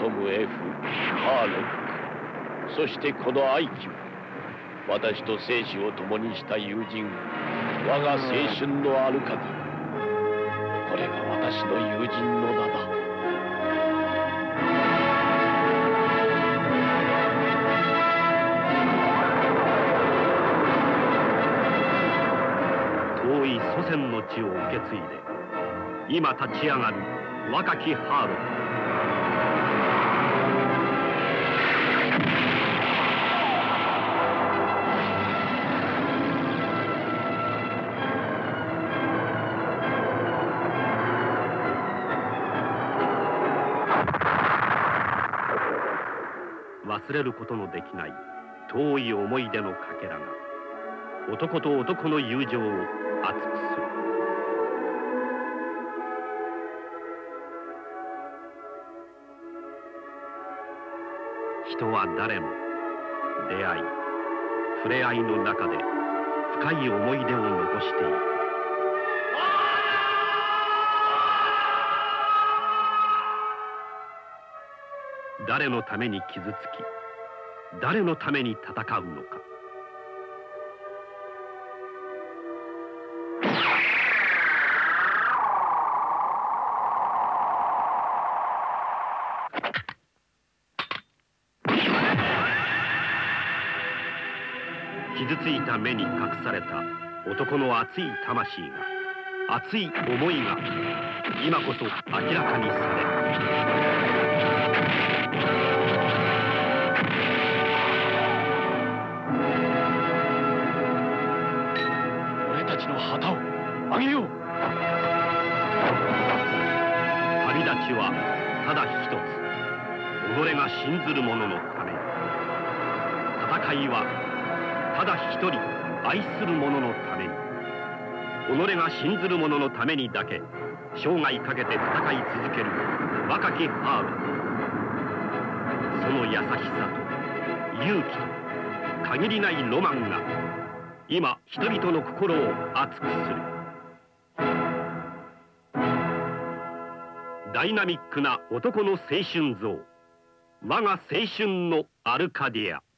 トム F ハーロック、そしてこの愛機は私と生死を共にした友人、我が青春のアルカディア。これが私の友人の名だ。 遠い祖先の地を受け継いで今立ち上がる若きハーロック。忘れることのできない遠い思い出のかけらが男と男の友情を熱くする。人は誰も出会い触れ合いの中で深い思い出を残している。誰のために傷つき誰のために戦うのか。傷ついた目に隠された男の熱い魂が、熱い思いが今こそ明らかにされる。 俺たちの旗をあげよう。 旅立ちはただ一つ、己が信ずる者のために。戦いはただ一人愛する者のために。己が信ずる者のためにだけ生涯かけて戦い続ける若きハーロック。その優しさと勇気と限りないロマンが今人々の心を熱くする。ダイナミックな男の青春像、我が青春のアルカディア。